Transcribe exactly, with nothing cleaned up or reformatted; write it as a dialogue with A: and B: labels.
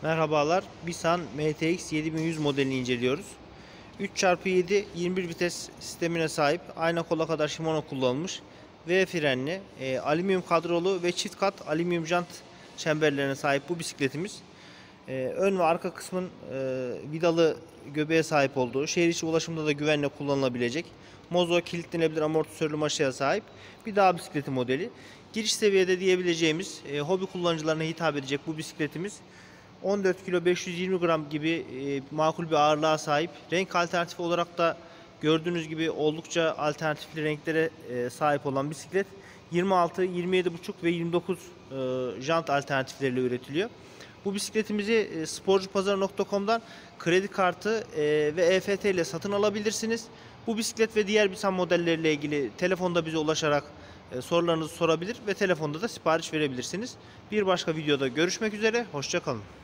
A: Merhabalar, Bisan M T X yedi bin yüz modelini inceliyoruz. üç çarpı yedi yirmi bir vites sistemine sahip, ayna kola kadar Shimano kullanılmış, V frenli, e, alüminyum kadrolu ve çift kat alüminyum jant çemberlerine sahip bu bisikletimiz. E, ön ve arka kısmın e, vidalı göbeğe sahip olduğu, şehir içi ulaşımda da güvenle kullanılabilecek, Mozo kilitlenebilir amortisörlü maşaya sahip bir dağ bisikleti modeli. Giriş seviyede diyebileceğimiz, e, hobi kullanıcılarına hitap edecek bu bisikletimiz on dört kilo beş yüz yirmi gram gibi e, makul bir ağırlığa sahip. Renk alternatifi olarak da gördüğünüz gibi oldukça alternatifli renklere e, sahip olan bisiklet yirmi altı, yirmi yedi buçuk ve yirmi dokuz e, jant alternatifleriyle üretiliyor. Bu bisikletimizi e, sporcupazarı nokta com'dan kredi kartı e, ve E F T ile satın alabilirsiniz. Bu bisiklet ve diğer Bisan modelleriyle ilgili telefonda bize ulaşarak e, sorularınızı sorabilir ve telefonda da sipariş verebilirsiniz. Bir başka videoda görüşmek üzere, hoşça kalın.